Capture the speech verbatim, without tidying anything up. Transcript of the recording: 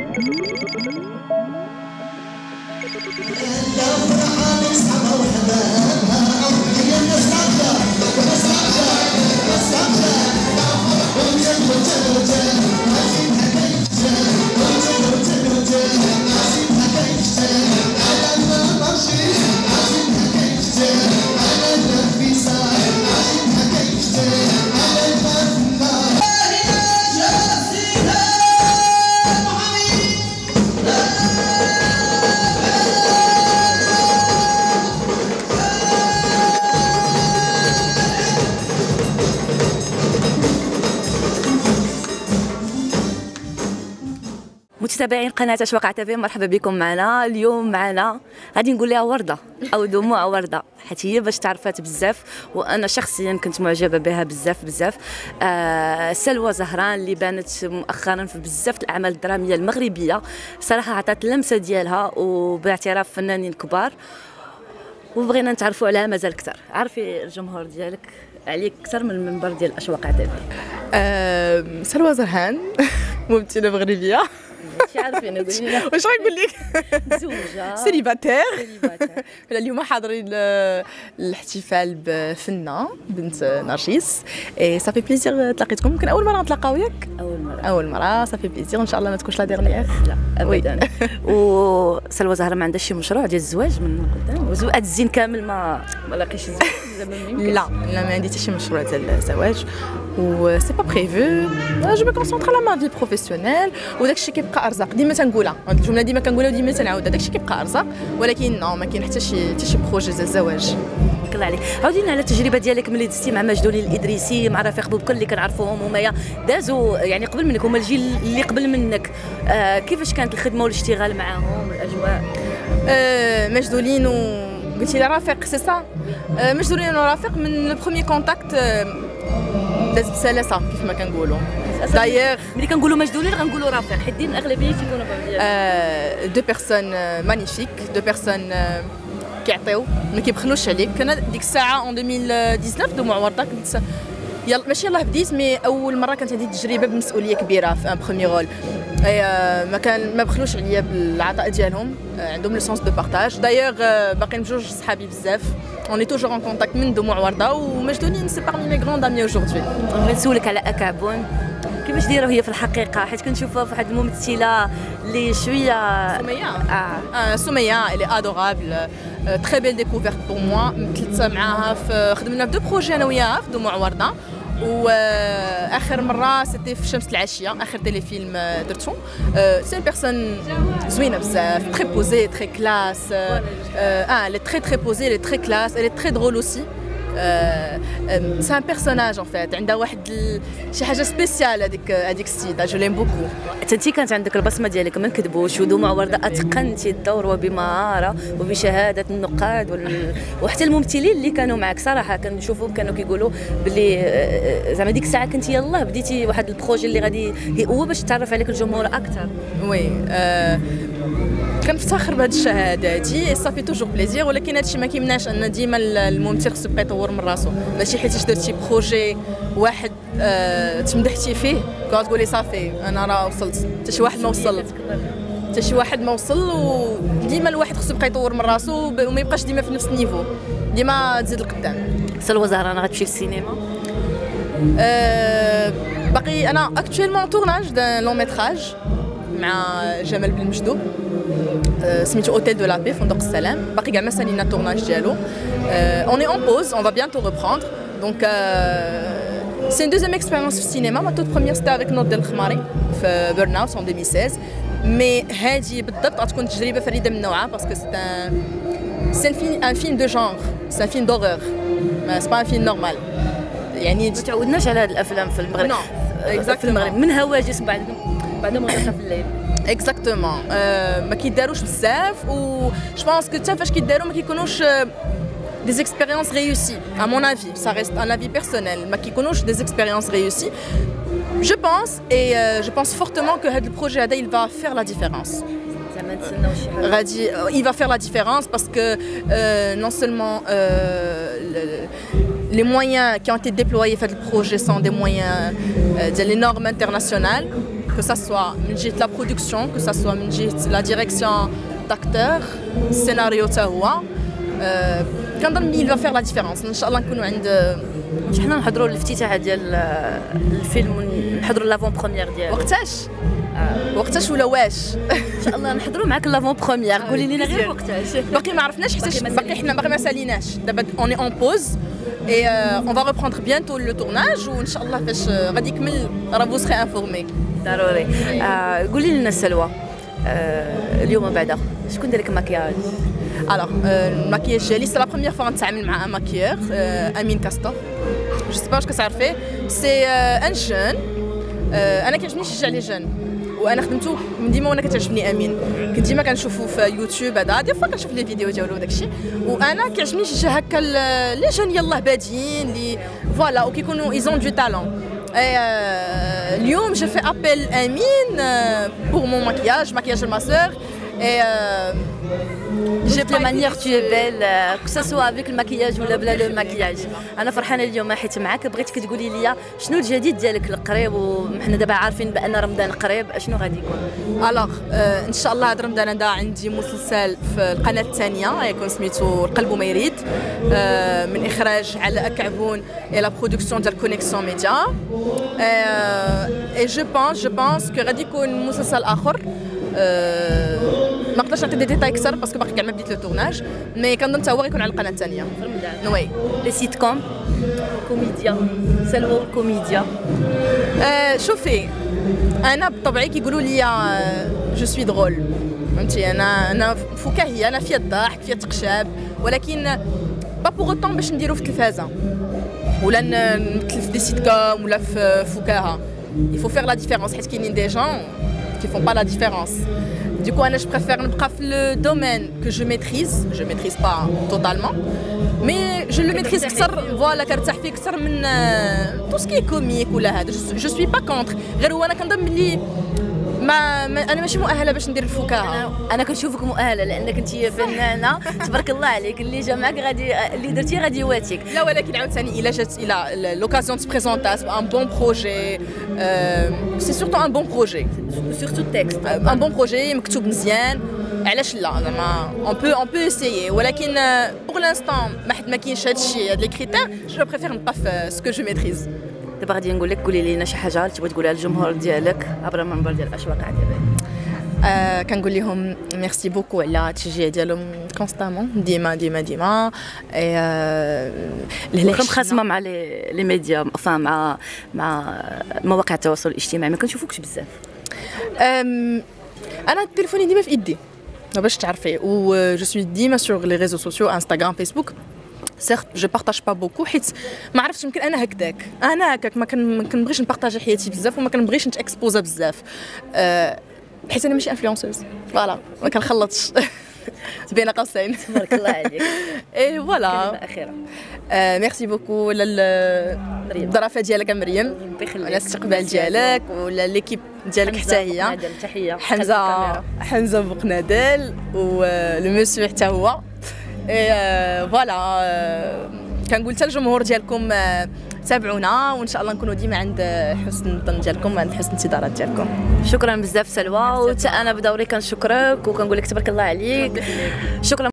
متابعين قناة أشواق تيفي، مرحبا بكم معنا. اليوم معنا غادي نقول لها وردة أو دموع وردة، حيت هي باش تعرفات بزاف وأنا شخصيا كنت معجبة بها بزاف بزاف. آه سلوى زهران اللي بانت مؤخرا في بزاف الأعمال الدرامية المغربية، صراحة عطات اللمسة ديالها وباعتراف فنانين كبار، وبغينا نتعرفوا عليها مازال أكثر. عرفي الجمهور ديالك عليك أكثر من المنبر ديال أشواق تيفي. آه سلوى زهران ممثلة مغربية. عارفين نقول لنا واش غنقول لك؟ متزوجه سيليباتير. اليوم حاضرين الاحتفال بفنة بنت نرجس، اي صافي بليزير تلاقيتكم. يمكن اول مره نتلاقاو ياك؟ اول مره اول مره صافي بليزير، ان شاء الله ما تكونش لا ديرنيير. لا ابدا. وسلوى زهرة ما عندهاش شي مشروع ديال الزواج من قدام؟ وزوات الزين كامل ما ما لاقيش الزواج؟ لا لا ما عندي حتى شي مشروع ديال الزواج و سي با بريفو. جو مي كونسونطر على ما في بروفيسيونيل وداك الشيء كيبقى ارزاق. ديما تنقولها هاد الجمله، ديما كنقولها وديما تنعاودها، داك الشيء كيبقى ارزاق، ولكن نو ما كاين حتى شي حتى شي بروجي ديال الزواج. بارك الله عليك. عاودينا على التجربه ديالك ملي دزتي مع مجدولين الادريسي مع رفيق بوبكل اللي كنعرفوهم هما دازوا يعني قبل منك، هما الجيل اللي قبل منك. آه كيفاش كانت الخدمه والاشتغال معاهم والاجواء؟ آه مجدولين و قلتي لي رفيق سي سا. آه مجدولين ورفيق من لو بروميير كونتاكت داز بسلاسه كيف ما كنقولوا. دايوغ ملي كنقولوا مجدولين غنقولوا رفيق، حيت الاغلبيه تيكونوا فهمتي دو بيرسون مانيفيك، دو بيرسون كيعطيو ما كيبخلوش عليك. انا ديك الساعه اون ألفين وتسعطاش دموع ورده كنت يلا ماشي يلاه بديت، مي اول مره كانت عندي تجربه بمسؤوليه كبيره في ان بروميي رول. اي ما كان ما بخلوش عليا بالعطاء ديالهم، عندهم لو سونس دو بارطاج. دايوغ باقيين بجوج صحابي بزاف، اوني توجور ان كونتاكت من دموع ورده، ومجدولين سي بارمي مي غروند امي اوجوردي. بغيت نسولك على اكابون، كيفاش دايره هي في الحقيقه؟ حيت كنشوفها في واحد الممثله اللي شويه سميه. اه سميه اللي ادورابل، تري بيل ديكوفيرت بور موا. مثلت معاها في خدمنا في دو بروجي انا وياها في دموع ورده، واخر مره سيتي في شمس العشيه، اخر تيلي فيلم درتو. سي اون بيرسون زوينه بزاف، تري بوزي تري كلاس. اه لي تري تري بوزي لي تري كلاس، لي تري درول اوسي. سي ان بيرسوناج ان فيت، عندها واحد شي حاجه سبيسيال هذيك هذيك السيده، جو ليم بوكو. انتي كانت عندك البصمه ديالك ما نكذبوش، ودموع ورده اتقنتي الدور وبمهاره وبشهاده النقاد وال... وحتى الممثلين اللي كانوا معك صراحه كنشوفهم كانوا كيقولوا باللي زعما ديك الساعه كنتي يلاه بديتي واحد البروجي اللي غادي هو باش تعرف عليك الجمهور اكثر. وي آه كنفتخر بهذه الشهاده هذه، صافي توجور بليزير، ولكن هادشي ما كيمنعش ان ديما الممثل خصو يبقى يطور من راسو. ماشي حيت درتي بروجي واحد آه تمدحتي فيه كتقولي صافي انا راه وصلت. حتى شي واحد ما وصل، حتى شي واحد ما وصل، وديما الواحد خصو يبقى يطور من راسو وما يبقاش ديما في نفس النيفو، ديما تزيد لقدام. سلوى زهران غتمشي للسينما؟ آه باقي انا اكطويلمون تورناج دان لون ميتراج مع جمال بن مجدوب، سميتو اوتيل دو لا بي، فندق السلام. باقي كاع ما سالينا التورناج ديالو. اون اي اون بوز، اون فا بيانتو ريبروندر. دونك سي ان دوزيام اكسبيريونس في السينما. ما توت بروميير ستا افيك نوض ديال الخماري في بيرن اوت اون ألفين وستة عشر، مي هادي بالضبط غتكون تجربه فريده من نوعها، باسكو سي ان سي ان فيلم دو جونغ، سي ان فيلم دورور، سي با ان فيلم نورمال. يعني ما تعودناش على هاد الافلام في المغرب. نو في المغرب من هواجس بعد بعد منتصف الليل. اكزاكتومون. ما كيداروش بزاف، و جو بونس كو حتى فاش كيداروا ما كيكونوش des expériences réussies, à mon avis. Ça reste un avis personnel, mais qui connaissent des expériences réussies. Je pense, et euh, je pense fortement que le projet il va faire la différence. Il va faire la différence parce que euh, non seulement euh, le, les moyens qui ont été déployés dans le projet sont des moyens euh, des normes internationales, que ça soit من جهة la production, que ça soit من جهة la direction d'acteur, scénario تا هو كنظن il va faire la différence. ان شاء الله نكونوا عند حنا نحضروا الافتتاح ديال الفيلم ونحضروا لافون بروميير ديالو. وقتاش؟ وقتاش ولا واش؟ ان شاء الله نحضروا معاك لافون بروميير. قولي لنا غير وقتاش. باقي ما عرفناش حيت باقي حنا باقي ما ساليناش. دابا اوني اون بوز et euh, on va reprendre bientôt le tournage وان شاء الله فاش غادي يكمل راه vous serez informés. ضروري. آه قولي لنا سلوى آه اليوم بعدا شكون دار لك ماكياج؟ الوغ الماكياج ديالي سي لا بروميير فوا نتعامل مع ان ماكيور امين كاستور. جو سي با واش كتعرفيه سي ان جون. انا كيعجبني نشجع لي جون وانا خدمته من ديما وانا كتعجبني امين. كنت ديما كنشوفو في يوتيوب هذا دي فوا كنشوف لي فيديو ديالو وداكشي وانا كيعجبني نشجع هكا لي جون يلاه بادين لي فوالا وكيكونوا ايزون دو تالون. اليوم جو في ابل امين بور مون ماكياج ماكياج ما سور et euh, j'ai pas la manière tu es belle que ça soit avec le maquillage ولا بلا لو ماكياج. انا فرحانه اليوم حيت معاك. بغيتك تقولي لي شنو الجديد ديالك القريب وحنا دابا عارفين بان رمضان قريب شنو غادي يكون. الوغ آه ان شاء الله هذا رمضان هذا عندي مسلسل في القناه الثانيه يكون سميتو القلب ما يريد آه من اخراج علاء كعبون et la production ديال كونيكسيون ميديا et je pense je pense que غادي يكون مسلسل اخر. ما نقدرش نعطي دي ديتاي اكثر باسكو باقي كاع ما بديت لو تورناج مي كنظن حتى هو غيكون على القناه الثانيه في رمضان. وي لي سيت كوم كوميديا سلوى كوميديا. آه شوفي انا بطبعي كيقولوا لي جو سوي درول فهمتي. انا انا فكاهيه انا فيا الضحك فيا التقشاب ولكن با بوغ اوتون باش نديرو في التلفازه ولا نمثل في دي سيت كوم ولا في فكاهه. il faut faire la différence حيت كاينين دي جون qui font pas la différence. Du coup, je préfère نبقى في le domaine que je maîtrise. Je maîtrise pas totalement, mais je le maîtrise أكثر. Voilà, كنرتاح فيه أكثر من tout ce qui est comique ولا هذا. Je suis pas contre. غير هو أنا كنظن بلي ما, ما انا ماشي مؤهله باش ندير الفكاهه. انا, أنا كنشوفك مؤهله لانك انت فنانه تبارك الله عليك. اللي جا معك غادي اللي درتي غادي يواتيك. لا ولكن عاوتاني الا جات الى لوكازيون تي بريزونتا ان بون بروجي سي سورتو ان بون بروجي سورتو التكست ان بون بروجي مكتوب مزيان علاش لا زعما اون بو اون بو اسيي ولكن بوغ لانستون ما حد ما كاينش هادشي هاد لي كريتير جو بريفير نبقى في سكو جو ميتريز. دابا غادي نقول لك قولي لنا شي حاجه تبغي تقولها للجمهور ديالك عبر المنبر ديال الاشواق عادي. آه كنقول لهم ميرسي بوكو على التشجيع ديالهم كونستامون ديما ديما ديما. آه كنت خاصمه مع لي لي ميديا فان مع مع مواقع التواصل الاجتماعي ما كنشوفوكش بزاف. انا تليفوني ديما في يدي باش تعرفي و جو سوي ديما سور لي ريزو سوسيو انستغرام فيسبوك. سيرت جو بارطاج با بوكو حيت ما عرفتش يمكن انا هكذاك انا هكاك ما كنبغيش نبارطاجي حياتي بزاف وما كنبغيش نتاكسبوزا بزاف أه حيت انا ماشي انفلونسوز فوالا ما كنخلطش بين قوسين. تبارك الله عليك. اي فوالا كلمه اخيره. أه ميرسي بوكو للظرافه ديالك مريم على الاستقبال ديالك ولا ليكيب ديالك حتى هي. تحيه حمزه حمزه بوقنادل ولو مسيو حتى هو. اي فوالا كنقول حتى الجمهور ديالكم تابعونا وان شاء الله نكونوا ديما عند حسن الظن ديالكم وعند حسن الانتظارات ديالكم. شكرا بزاف سلوى وتا انا بدوري كنشكرك وكنقول لك تبارك الله عليك. شكرا.